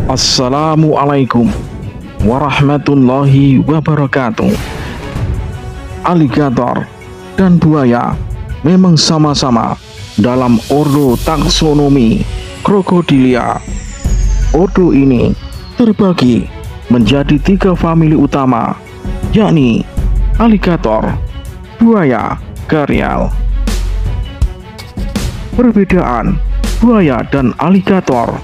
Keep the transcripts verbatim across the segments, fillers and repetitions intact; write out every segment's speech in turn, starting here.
Assalamualaikum warahmatullahi wabarakatuh. Aligator dan buaya memang sama-sama dalam ordo taksonomi Crocodilia. Ordo ini terbagi menjadi tiga famili utama, yakni aligator, buaya, gharial. Perbedaan buaya dan aligator.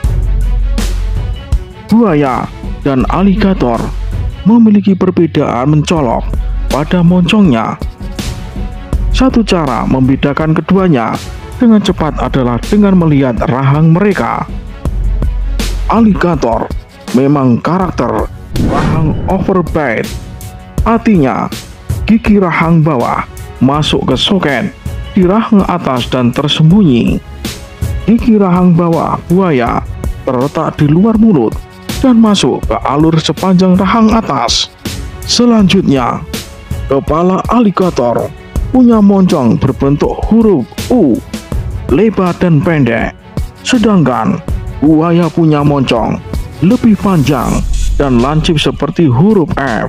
Buaya dan aligator memiliki perbedaan mencolok pada moncongnya. Satu cara membedakan keduanya dengan cepat adalah dengan melihat rahang mereka. Aligator memang karakter rahang overbite, artinya gigi rahang bawah masuk ke soket di rahang atas dan tersembunyi. Gigi rahang bawah buaya terletak di luar mulut dan masuk ke alur sepanjang rahang atas. Selanjutnya, kepala aligator punya moncong berbentuk huruf U, lebar dan pendek, sedangkan buaya punya moncong lebih panjang dan lancip seperti huruf F.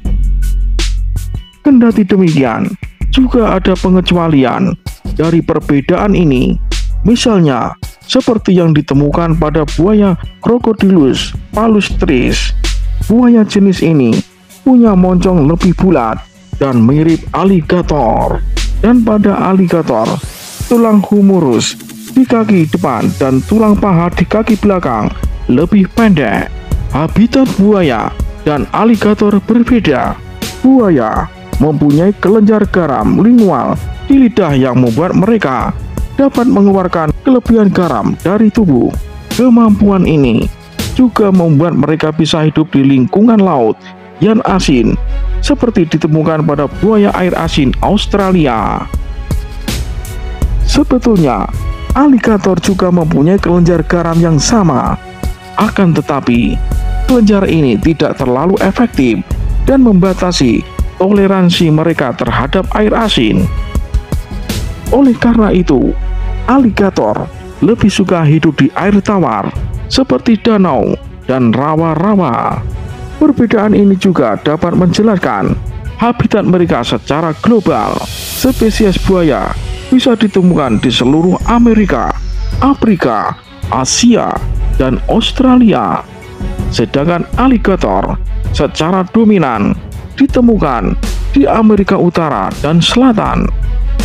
Kendati demikian, juga ada pengecualian dari perbedaan ini, misalnya seperti yang ditemukan pada buaya Crocodylus palustris. Buaya jenis ini punya moncong lebih bulat dan mirip aligator. Dan pada aligator, tulang humorus di kaki depan dan tulang paha di kaki belakang lebih pendek. Habitat buaya dan aligator berbeda. Buaya mempunyai kelenjar garam lingual di lidah yang membuat mereka dapat mengeluarkan kelebihan garam dari tubuh. Kemampuan ini juga membuat mereka bisa hidup di lingkungan laut yang asin, seperti ditemukan pada buaya air asin Australia. Sebetulnya, aligator juga mempunyai kelenjar garam yang sama. Akan tetapi, kelenjar ini tidak terlalu efektif dan membatasi toleransi mereka terhadap air asin. Oleh karena itu, aligator lebih suka hidup di air tawar seperti danau dan rawa-rawa. Perbedaan ini juga dapat menjelaskan habitat mereka secara global. Spesies buaya bisa ditemukan di seluruh Amerika, Afrika, Asia, dan Australia. Sedangkan aligator secara dominan ditemukan di Amerika Utara dan Selatan.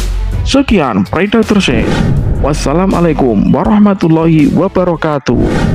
Sekian Predator Six. Wassalamualaikum warahmatullahi wabarakatuh.